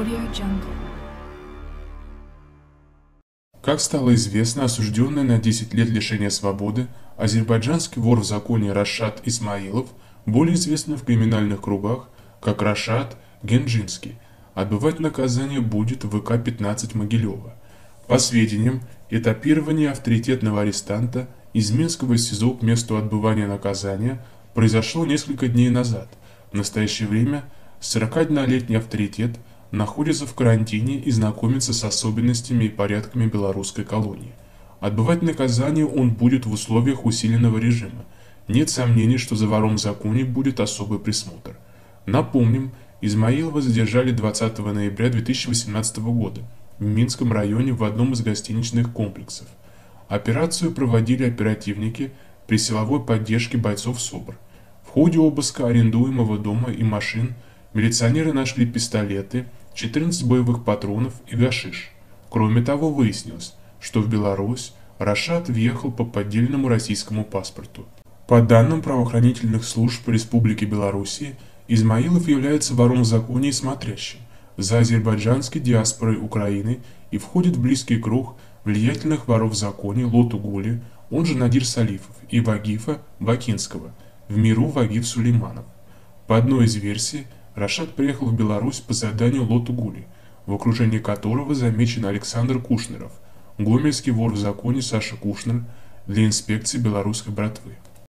AudioJungle. Как стало известно, осужденный на 10 лет лишения свободы азербайджанский вор в законе Рашад Исмаилов, более известный в криминальных кругах как Рашад Генджинский, отбывать наказание будет в ВК-15 Могилева. По сведениям, этапирование авторитетного арестанта из Минского СИЗО к месту отбывания наказания произошло несколько дней назад. В настоящее время 41-летний авторитет находится в карантине и знакомится с особенностями и порядками белорусской колонии. Отбывать наказание он будет в условиях усиленного режима. Нет сомнений, что за вором в законе будет особый присмотр. Напомним, Измаилова задержали 20 ноября 2018 года в Минском районе в одном из гостиничных комплексов. Операцию проводили оперативники при силовой поддержке бойцов СОБР. В ходе обыска арендуемого дома и машин милиционеры нашли пистолеты, 14 боевых патронов и гашиш. Кроме того, выяснилось, что в Беларусь Рашад въехал по поддельному российскому паспорту. По данным правоохранительных служб Республики Белоруссия, Измаилов является вором в законе и смотрящим за азербайджанской диаспорой Украины и входит в близкий круг влиятельных воров в законе Лоту Гули, он же Надир Салифов, и Вагифа Бакинского, в миру Вагиф Сулейманов. По одной из версий, Рашад приехал в Беларусь по заданию Лоту Гули, в окружении которого замечен Александр Кушнеров, гомельский вор в законе Саша Кушнер для инспекции белорусской братвы.